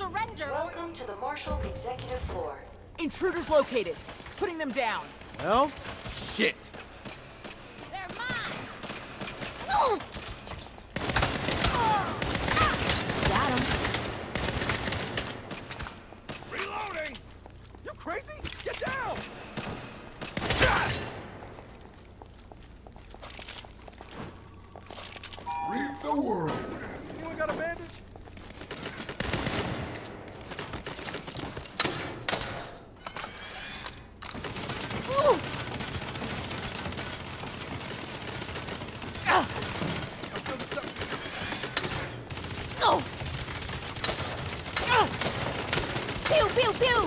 surrender. Welcome to the Marshall Executive Floor. Intruders located. Putting them down. Well, shit. They're mine. Got him. Reloading! You crazy? Get down! Reap the world. Anyone got a bandage? Pew, pew, pew.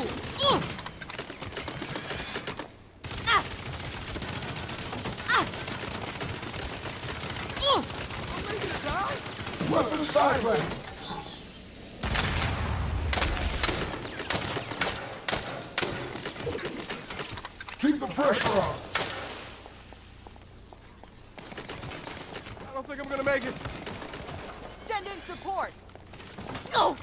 Weapon sideways. Keep the pressure on. I don't think I'm gonna make it. Send in support. Oh.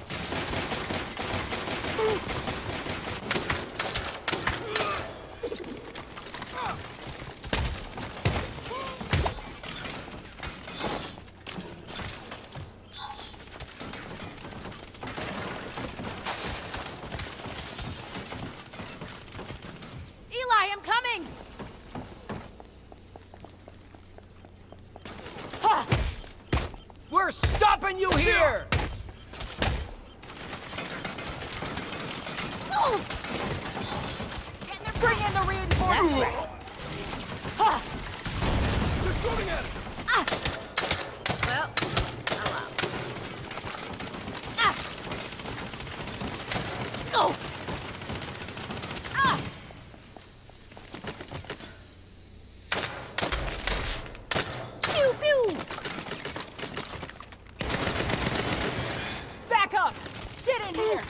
Eli, I'm coming. We're stopping you here! Bring in the reinforcements. They're shooting at us! Well, I'm out. Oh. Pew, pew. Back up. Get in here.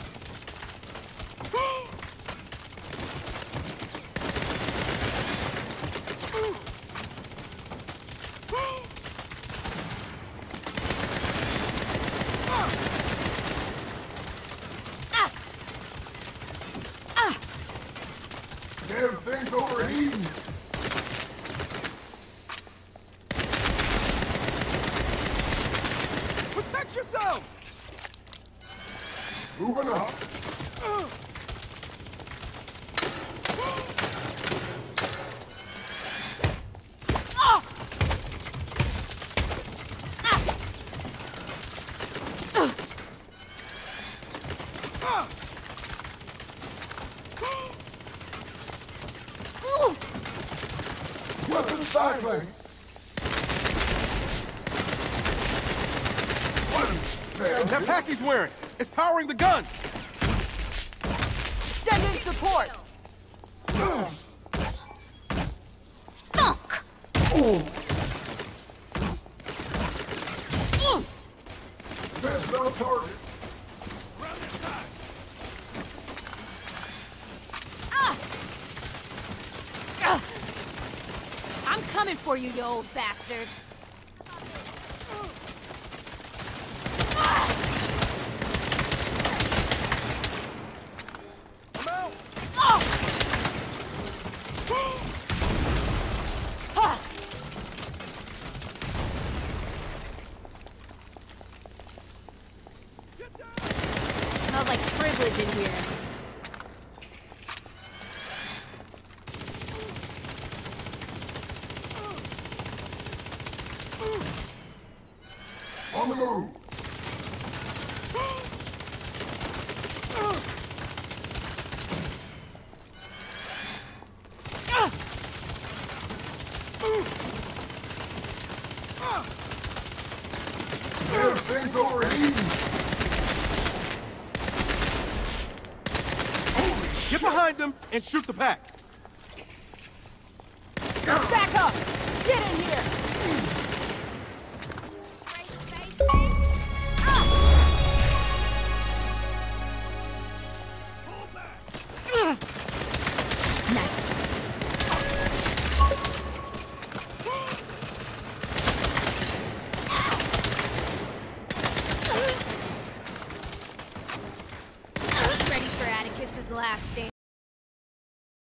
Damn thing's overheating. Protect yourselves! Moving up. Weapon sideways. That pack he's wearing! It's powering the gun! Send in support. Thunk. There's no target. I'm coming for you, you old bastard. I'm out! Smells like privilege in here. On the move. Damn thing's overheating. Get behind them and shoot the pack! Back up. Get in here. last stand.